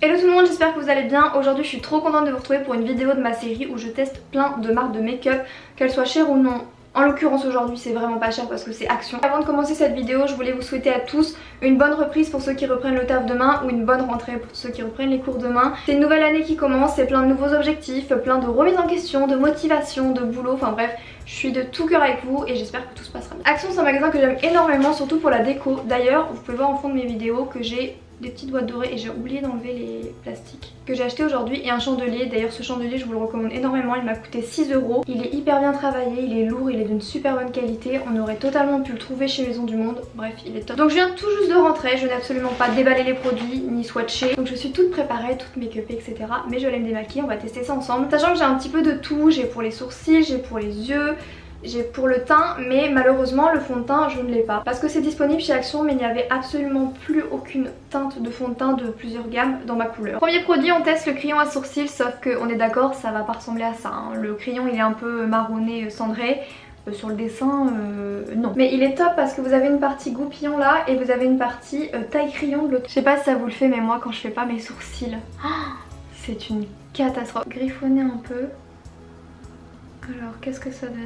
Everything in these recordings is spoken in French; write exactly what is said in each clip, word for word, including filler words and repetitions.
Hello tout le monde, j'espère que vous allez bien. Aujourd'hui je suis trop contente de vous retrouver pour une vidéo de ma série où je teste plein de marques de make-up, qu'elles soient chères ou non. En l'occurrence aujourd'hui c'est vraiment pas cher parce que c'est Action. Avant de commencer cette vidéo, je voulais vous souhaiter à tous une bonne reprise pour ceux qui reprennent le taf demain ou une bonne rentrée pour ceux qui reprennent les cours demain. C'est une nouvelle année qui commence, c'est plein de nouveaux objectifs, plein de remises en question, de motivation, de boulot, enfin bref, je suis de tout cœur avec vous et j'espère que tout se passera bien. Action c'est un magasin que j'aime énormément, surtout pour la déco. D'ailleurs vous pouvez voir en fond de mes vidéos que j'ai des petites boîtes dorées et j'ai oublié d'enlever les plastiques que j'ai acheté aujourd'hui et un chandelier. D'ailleurs ce chandelier je vous le recommande énormément, il m'a coûté six euros. Il est hyper bien travaillé, il est lourd, il est d'une super bonne qualité. On aurait totalement pu le trouver chez Maison du Monde, bref il est top. Donc je viens tout juste de rentrer, je n'ai absolument pas déballé les produits ni swatché. Donc je suis toute préparée, toute make-upée etc. Mais je vais aller me démaquiller, on va tester ça ensemble. Sachant que j'ai un petit peu de tout, j'ai pour les sourcils, j'ai pour les yeux, j'ai pour le teint, mais malheureusement le fond de teint je ne l'ai pas parce que c'est disponible chez Action, mais il n'y avait absolument plus aucune teinte de fond de teint de plusieurs gammes dans ma couleur. Premier produit, on teste le crayon à sourcils, sauf qu'on est d'accord, ça va pas ressembler à ça hein. Le crayon il est un peu marronné cendré, euh, sur le dessin euh, non. Mais il est top parce que vous avez une partie goupillon là et vous avez une partie euh, taille crayon de l'autre. Je sais pas si ça vous le fait, mais moi quand je fais pas mes sourcils, oh, c'est une catastrophe. Griffonner un peu. Alors qu'est-ce que ça donne ?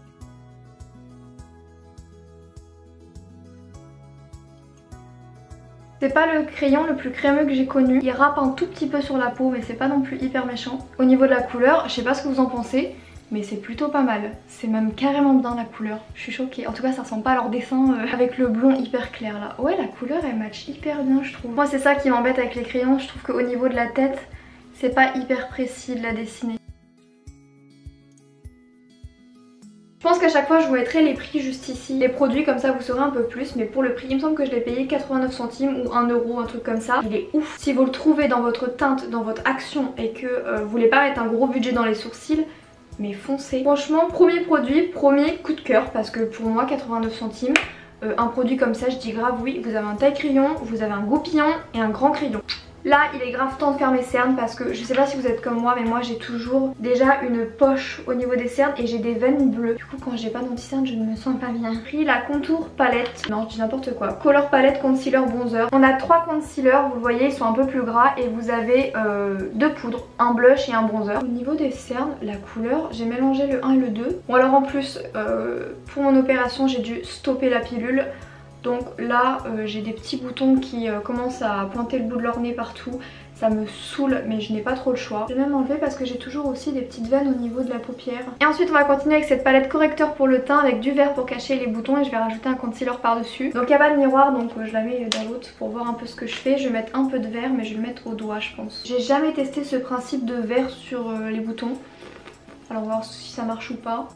C'est pas le crayon le plus crémeux que j'ai connu. Il râpe un tout petit peu sur la peau mais c'est pas non plus hyper méchant. Au niveau de la couleur, je sais pas ce que vous en pensez, mais c'est plutôt pas mal. C'est même carrément bien la couleur. Je suis choquée. En tout cas ça ressemble pas à leur dessin euh, avec le blond hyper clair là. Ouais, la couleur elle match hyper bien je trouve. Moi c'est ça qui m'embête avec les crayons. Je trouve qu'au niveau de la tête c'est pas hyper précis de la dessiner. Je pense qu'à chaque fois je vous mettrai les prix juste ici, les produits, comme ça vous saurez un peu plus. Mais pour le prix il me semble que je l'ai payé quatre-vingt-neuf centimes ou un euro, un truc comme ça. Il est ouf. Si vous le trouvez dans votre teinte, dans votre Action et que euh, vous voulez pas mettre un gros budget dans les sourcils, mais foncez. Franchement premier produit, premier coup de cœur parce que pour moi quatre-vingt-neuf centimes, euh, un produit comme ça je dis grave oui. Vous avez un taille crayon, vous avez un goupillon et un grand crayon. Là il est grave temps de faire mes cernes parce que je sais pas si vous êtes comme moi, mais moi j'ai toujours déjà une poche au niveau des cernes et j'ai des veines bleues. Du coup quand j'ai pas d'anti-cernes je ne me sens pas bien. J'ai pris la contour palette, non je dis n'importe quoi, color palette concealer bronzer. On a trois concealers, vous le voyez ils sont un peu plus gras et vous avez euh, deux poudres, un blush et un bronzer. Au niveau des cernes, la couleur, j'ai mélangé le un et le deux. Bon alors en plus euh, pour mon opération j'ai dû stopper la pilule. Donc là euh, j'ai des petits boutons qui euh, commencent à pointer le bout de leur nez partout. Ça me saoule mais je n'ai pas trop le choix. Je vais même enlever parce que j'ai toujours aussi des petites veines au niveau de la paupière. Et ensuite on va continuer avec cette palette correcteur pour le teint avec du vert pour cacher les boutons et je vais rajouter un concealer par dessus. Donc il n'y a pas de miroir donc euh, je la mets dans l'autre pour voir un peu ce que je fais. Je vais mettre un peu de vert mais je vais le mettre au doigt je pense. J'ai jamais testé ce principe de vert sur euh, les boutons. Alors on va voir si ça marche ou pas.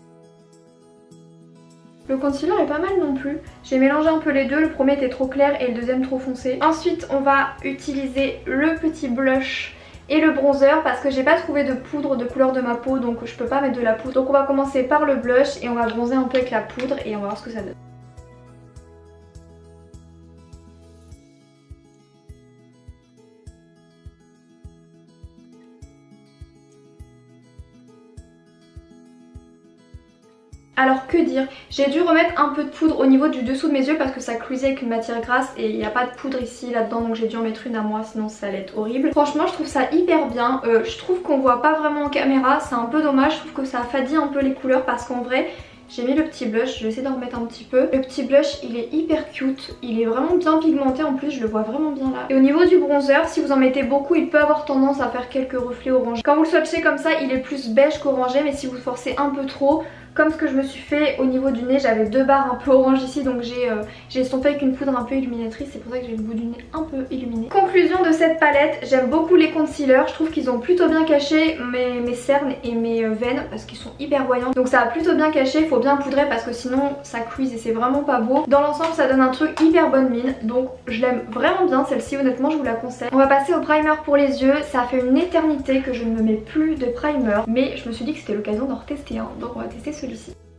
Le concealer est pas mal non plus. J'ai mélangé un peu les deux, le premier était trop clair et le deuxième trop foncé. Ensuite on va utiliser le petit blush et le bronzer parce que j'ai pas trouvé de poudre de couleur de ma peau donc je peux pas mettre de la poudre. Donc on va commencer par le blush et on va bronzer un peu avec la poudre et on va voir ce que ça donne. Alors que dire, j'ai dû remettre un peu de poudre au niveau du dessous de mes yeux parce que ça clouisait avec une matière grasse et il n'y a pas de poudre ici là-dedans donc j'ai dû en mettre une à moi sinon ça allait être horrible. Franchement je trouve ça hyper bien, euh, je trouve qu'on voit pas vraiment en caméra, c'est un peu dommage, je trouve que ça affadit un peu les couleurs parce qu'en vrai j'ai mis le petit blush, je vais essayer d'en remettre un petit peu. Le petit blush il est hyper cute, il est vraiment bien pigmenté en plus, je le vois vraiment bien là. Et au niveau du bronzer, si vous en mettez beaucoup il peut avoir tendance à faire quelques reflets orangés. Quand vous le swatchez comme ça il est plus beige qu'orangé, mais si vous forcez un peu trop, comme ce que je me suis fait au niveau du nez, j'avais deux barres un peu orange ici donc j'ai euh, estompé avec une poudre un peu illuminatrice, c'est pour ça que j'ai le bout du nez un peu illuminé. Conclusion de cette palette, j'aime beaucoup les concealers, je trouve qu'ils ont plutôt bien caché mes, mes cernes et mes veines parce qu'ils sont hyper voyants. Donc ça a plutôt bien caché, il faut bien poudrer parce que sinon ça cuise et c'est vraiment pas beau. Dans l'ensemble ça donne un truc hyper bonne mine donc je l'aime vraiment bien celle-ci, honnêtement je vous la conseille. On va passer au primer pour les yeux, ça fait une éternité que je ne me mets plus de primer mais je me suis dit que c'était l'occasion d'en retester un donc on va tester celui-ci.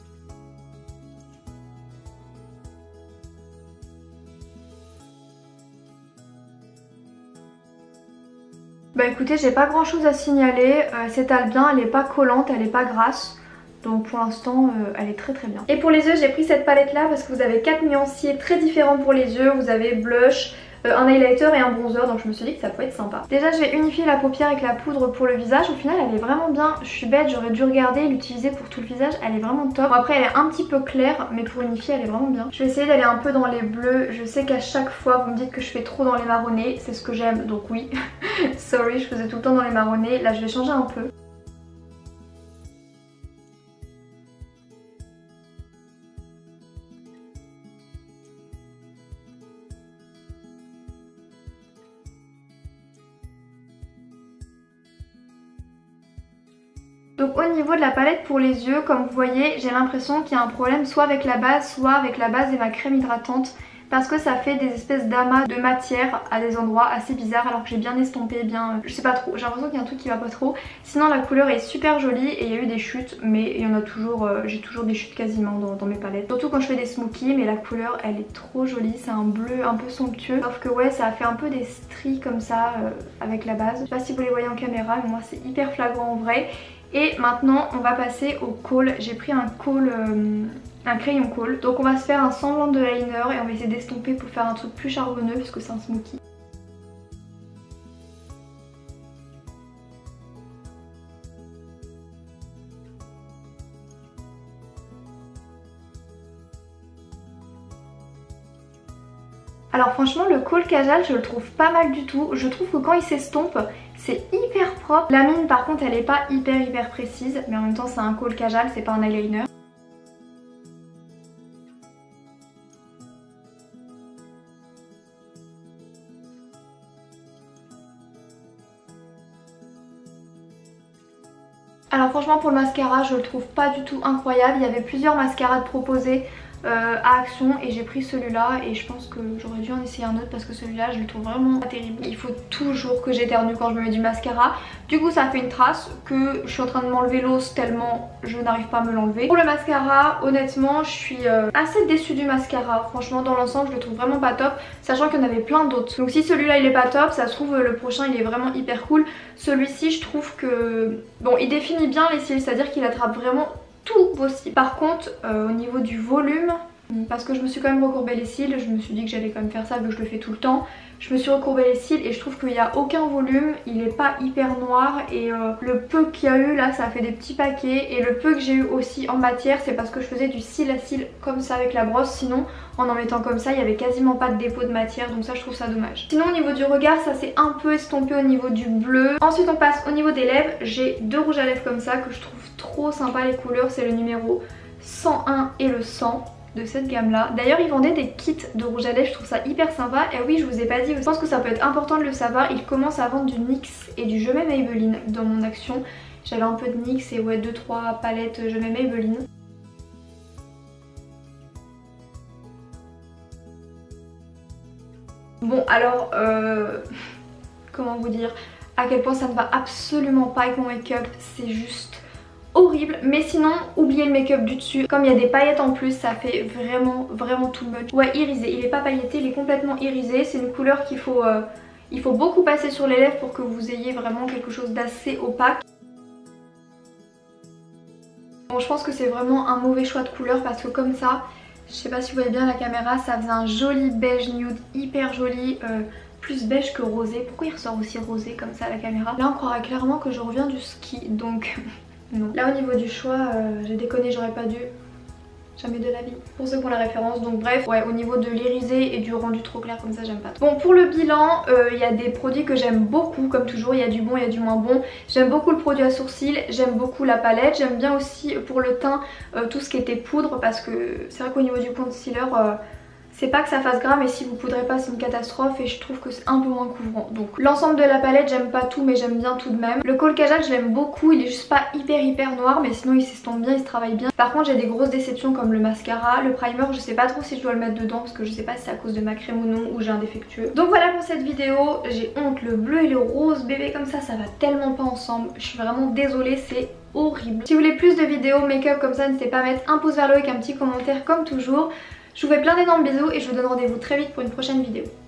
Bah écoutez j'ai pas grand chose à signaler, euh, s'étale bien, elle est pas collante, elle est pas grasse. Donc pour l'instant euh, elle est très très bien. Et pour les yeux j'ai pris cette palette là parce que vous avez quatre nuanciers très différents pour les yeux. Vous avez blush, euh, un highlighter et un bronzer, donc je me suis dit que ça pouvait être sympa. Déjà je vais unifier la paupière avec la poudre pour le visage. Au final elle est vraiment bien, je suis bête, j'aurais dû regarder et l'utiliser pour tout le visage. Elle est vraiment top. Bon, après elle est un petit peu claire, mais pour unifier elle est vraiment bien. Je vais essayer d'aller un peu dans les bleus. Je sais qu'à chaque fois vous me dites que je fais trop dans les marronnés, c'est ce que j'aime, donc oui. Sorry, je faisais tout le temps dans les marronnés. Là je vais changer un peu. Donc au niveau de la palette pour les yeux, comme vous voyez, j'ai l'impression qu'il y a un problème soit avec la base, soit avec la base et ma crème hydratante. Parce que ça fait des espèces d'amas de matière à des endroits assez bizarres, alors que j'ai bien estompé, bien... Je sais pas trop, j'ai l'impression qu'il y a un truc qui va pas trop. Sinon la couleur est super jolie et il y a eu des chutes, mais il y en a toujours, euh, j'ai toujours des chutes quasiment dans, dans mes palettes. Surtout quand je fais des smokies, mais la couleur elle est trop jolie, c'est un bleu un peu somptueux. Sauf que ouais, ça a fait un peu des stries comme ça euh, avec la base. Je sais pas si vous les voyez en caméra, mais moi c'est hyper flagrant en vrai. Et maintenant on va passer au kohl. J'ai pris un kohl, euh, un crayon kohl. Donc on va se faire un semblant de liner et on va essayer d'estomper pour faire un truc plus charbonneux puisque c'est un smoky. Alors franchement le kohl Kajal je le trouve pas mal du tout. Je trouve que quand il s'estompe c'est hyper propre. La mine par contre elle est pas hyper hyper précise, mais en même temps c'est un kohl Kajal, c'est pas un eyeliner. Alors franchement pour le mascara je le trouve pas du tout incroyable. Il y avait plusieurs mascaras proposés Euh, à Action et j'ai pris celui-là et je pense que j'aurais dû en essayer un autre parce que celui-là je le trouve vraiment pas terrible. Il faut toujours que j'éternue quand je me mets du mascara. Du coup ça fait une trace que je suis en train de m'enlever l'os tellement je n'arrive pas à me l'enlever. Pour le mascara honnêtement je suis euh, assez déçue du mascara. Franchement dans l'ensemble je le trouve vraiment pas top, sachant qu'il y en avait plein d'autres. Donc si celui-là il est pas top, ça se trouve le prochain il est vraiment hyper cool. Celui-ci je trouve que bon il définit bien les cils, c'est-à-dire qu'il attrape vraiment tous vos cils. Par contre euh, au niveau du volume, parce que je me suis quand même recourbé les cils, je me suis dit que j'allais quand même faire ça vu que je le fais tout le temps. Je me suis recourbé les cils et je trouve qu'il n'y a aucun volume, il est pas hyper noir et euh, le peu qu'il y a eu là ça a fait des petits paquets et le peu que j'ai eu aussi en matière c'est parce que je faisais du cil à cil comme ça avec la brosse, sinon en en mettant comme ça il y avait quasiment pas de dépôt de matière, donc ça je trouve ça dommage. Sinon au niveau du regard ça s'est un peu estompé au niveau du bleu. Ensuite on passe au niveau des lèvres, j'ai deux rouges à lèvres comme ça que je trouve trop sympa les couleurs, c'est le numéro cent un et le cent de cette gamme là. D'ailleurs ils vendaient des kits de rouge à lèvres, je trouve ça hyper sympa. Et oui je vous ai pas dit, je pense que ça peut être important de le savoir, ils commencent à vendre du N Y X et du Je m'aime Maybelline dans mon Action. J'avais un peu de N Y X et ouais deux trois palettes Je m'aime Maybelline. Bon alors euh, comment vous dire à quel point ça ne va absolument pas avec mon make-up, c'est juste horrible. Mais sinon oubliez le make-up du dessus, comme il y a des paillettes en plus ça fait vraiment vraiment too much. Ouais irisé, il est pas pailleté, il est complètement irisé. C'est une couleur qu'il faut euh, il faut beaucoup passer sur les lèvres pour que vous ayez vraiment quelque chose d'assez opaque. Bon je pense que c'est vraiment un mauvais choix de couleur parce que comme ça, je sais pas si vous voyez bien la caméra, ça faisait un joli beige nude hyper joli, euh, plus beige que rosé. Pourquoi il ressort aussi rosé comme ça à la caméra? Là on croirait clairement que je reviens du ski donc non. Là au niveau du choix euh, j'ai déconné, j'aurais pas dû, jamais de la vie, pour ceux qui ont la référence. Donc bref, ouais au niveau de l'irisé et du rendu trop clair comme ça j'aime pas trop. Bon pour le bilan, il euh, y a des produits que j'aime beaucoup comme toujours, il y a du bon, il y a du moins bon. J'aime beaucoup le produit à sourcils, j'aime beaucoup la palette, j'aime bien aussi pour le teint euh, tout ce qui était poudre parce que c'est vrai qu'au niveau du concealer euh, c'est pas que ça fasse gras mais si vous poudrez pas c'est une catastrophe et je trouve que c'est un peu moins couvrant. Donc l'ensemble de la palette j'aime pas tout mais j'aime bien tout de même. Le kohl Kajal je l'aime beaucoup, il est juste pas hyper hyper noir mais sinon il s'estompe bien, il se travaille bien. Par contre j'ai des grosses déceptions comme le mascara, le primer je sais pas trop si je dois le mettre dedans parce que je sais pas si c'est à cause de ma crème ou non ou j'ai un défectueux. Donc voilà pour cette vidéo, j'ai honte, le bleu et le rose bébé comme ça ça va tellement pas ensemble. Je suis vraiment désolée, c'est horrible. Si vous voulez plus de vidéos make-up comme ça n'hésitez pas à mettre un pouce vers le haut avec un petit commentaire comme toujours. Je vous fais plein d'énormes bisous et je vous donne rendez-vous très vite pour une prochaine vidéo.